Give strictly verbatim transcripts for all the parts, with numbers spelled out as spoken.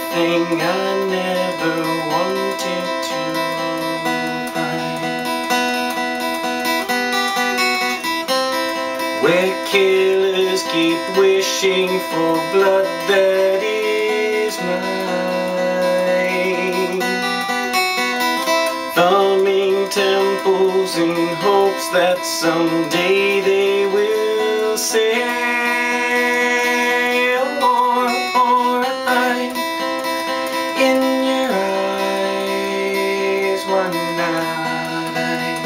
everything I never wanted to find, where killers keep wishing for blood that is mine, thumbing temples in hopes that someday they will say, or, or I, in your eyes one night.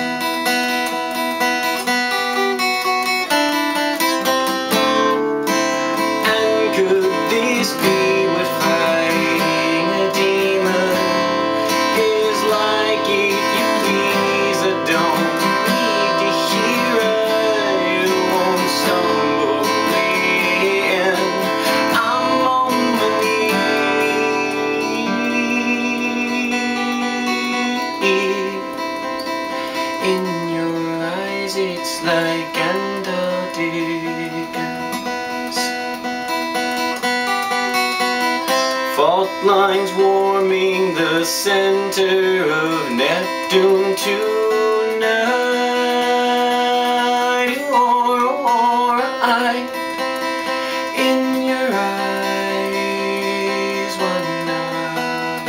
And could this be what fighting a demon is like? If you please, I don't need to hear it. You won't stumble in. I'm on my knees. In your eyes, it's like Antarctic. Fault lines warming the center of Neptune tonight, or, or I, in your eyes one night.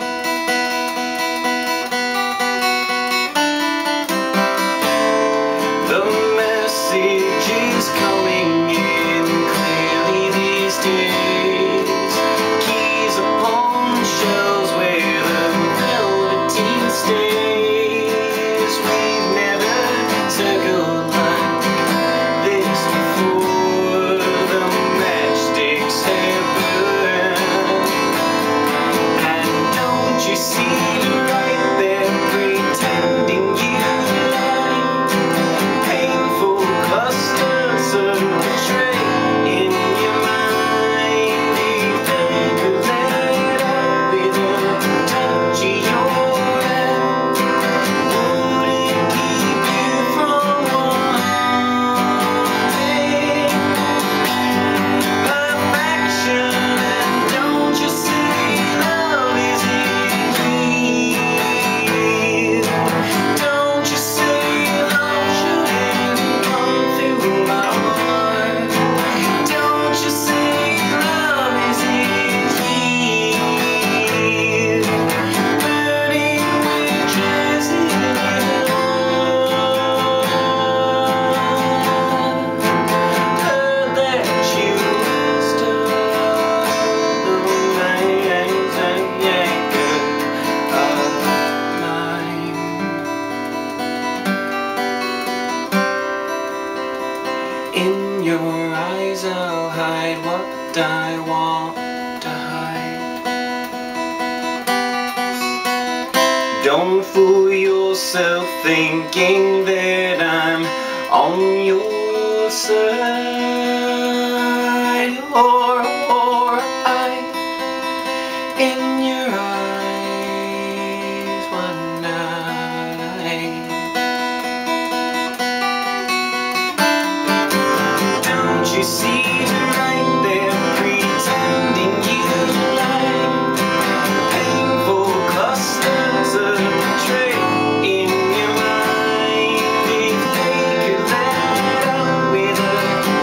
The message is coming in clearly these days. Keys upon shelves where the velveteen stays. We've never circled like this before. The matchsticks have burned, and don't you see right there pretending you like painful cluster circuitry in your mind? You figure that out with a touch of your hand. Would it keep you from wanting perfection? And don't you see love is easy? Don't you see love shouldn't come through my heart? Don't you see love is easy? Burning witches in your heart. Heard that you stole the reins and anchor of mine. In your eyes I'll hide what I want to hide. Don't fool yourself thinking that I'm on your side, or, or I, in your eyes one night. Don't you see right there pretending you like painful clusters of tray in your mind? If they could let out with a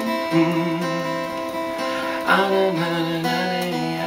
Mm. Ah, na, na, na, na, na.